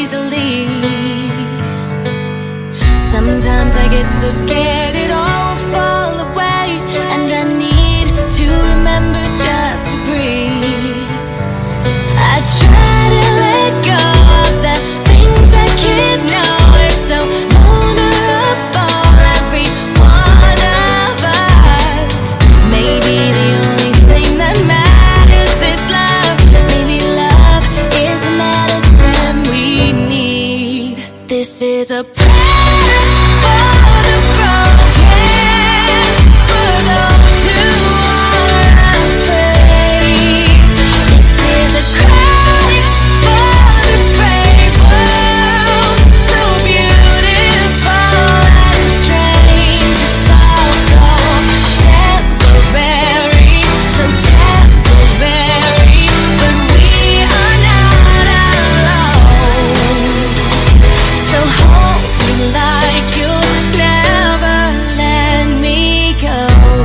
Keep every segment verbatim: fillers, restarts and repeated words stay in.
easily. Sometimes I get so scared it all will fall away, and I need to remember just to breathe. I try to let go of the things I can't know. We're so vulnerable, every one of us. Maybe the only thing that matters is love. Maybe love is the medicine we need. This is a prayer for the broken, for those who are afraid. This is a cry for this brave world, so beautiful and strange. It's all so temporary, so temporary, but we are not alone. So hold me like you'll never let me go.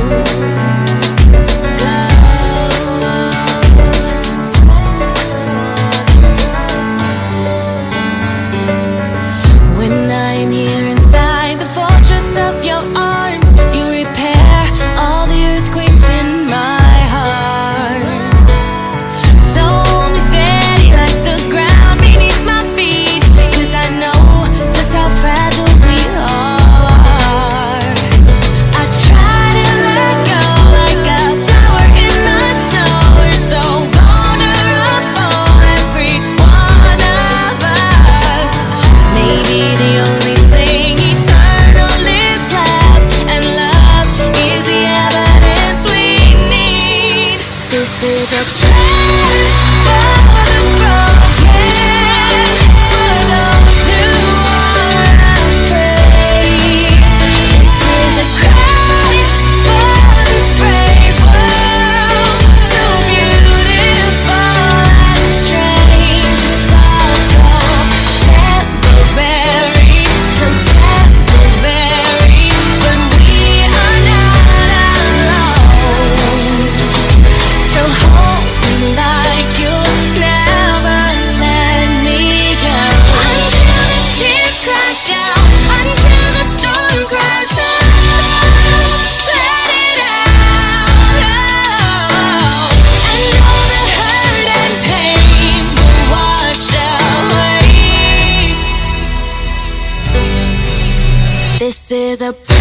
When I'm here inside the fortress of your arms, you repair all the earthquakes in my heart. So hold me steady like the ground beneath my feet, 'cause I know just how fragile we all are. I try to let go like a flower in the snow. We're so vulnerable, every one of us. Maybe the only thing eternal is love, and love is the evidence we need. This is a prayer for the broken, for those who are afraid. This is a cry for this brave world, so beautiful and strange. It's all so temporary, so temporary, but we are not alone. So hold me like you'll never let me go. Until the tears crash down, until the storm cries out, let it out, oh. And all the hurt and pain will wash away. This is a